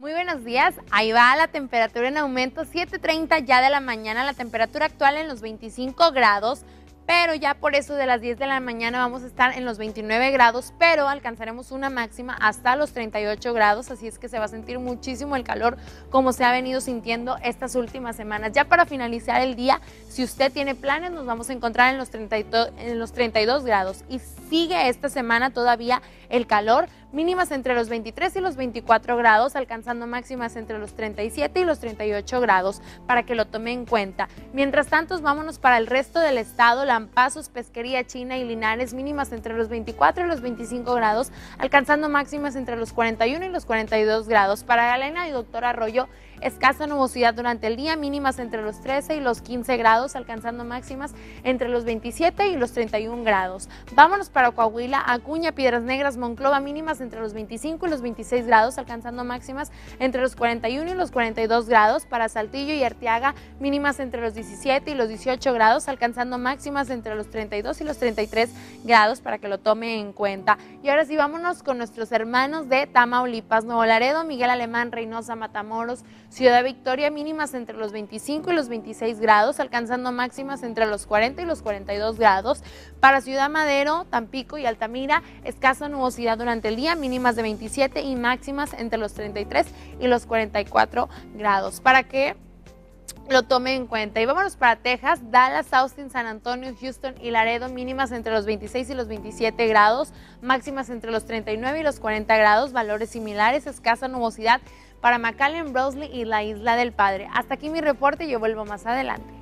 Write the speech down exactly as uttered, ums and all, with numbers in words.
Muy buenos días, ahí va la temperatura en aumento, siete treinta ya de la mañana, la temperatura actual en los veinticinco grados, pero ya por eso de las diez de la mañana vamos a estar en los veintinueve grados, pero alcanzaremos una máxima hasta los treinta y ocho grados, así es que se va a sentir muchísimo el calor como se ha venido sintiendo estas últimas semanas. Ya para finalizar el día, si usted tiene planes, nos vamos a encontrar en los treinta y dos, en los treinta y dos grados y sigue esta semana todavía el calor, mínimas entre los veintitrés y los veinticuatro grados, alcanzando máximas entre los treinta y siete y los treinta y ocho grados, para que lo tome en cuenta. Mientras tanto, vámonos para el resto del estado, Lampazos, Pesquería, China y Linares, mínimas entre los veinticuatro y los veinticinco grados, alcanzando máximas entre los cuarenta y uno y los cuarenta y dos grados. Para Galena y Doctor Arroyo, escasa nubosidad durante el día, mínimas entre los trece y los quince grados, alcanzando máximas entre los veintisiete y los treinta y un grados. Vámonos para Coahuila, Acuña, Piedras Negras, Monclova, mínimas entre los veinticinco y los veintiséis grados, alcanzando máximas entre los cuarenta y uno y los cuarenta y dos grados. Para Saltillo y Arteaga, mínimas entre los diecisiete y los dieciocho grados, alcanzando máximas entre los treinta y dos y los treinta y tres grados, para que lo tome en cuenta. Y ahora sí, vámonos con nuestros hermanos de Tamaulipas, Nuevo Laredo, Miguel Alemán, Reynosa, Matamoros, Ciudad Victoria, mínimas entre los veinticinco y los veintiséis grados, alcanzando máximas entre los cuarenta y los cuarenta y dos grados. Para Ciudad Madero, Tampico y Altamira, escasa nubosidad durante el día, mínimas de veintisiete y máximas entre los treinta y tres y los cuarenta y cuatro grados, para que lo tome en cuenta. Y vámonos para Texas, Dallas, Austin, San Antonio, Houston y Laredo, mínimas entre los veintiséis y los veintisiete grados, máximas entre los treinta y nueve y los cuarenta grados, valores similares, escasa nubosidad para McAllen, Brosley y la Isla del Padre. Hasta aquí mi reporte, yo vuelvo más adelante.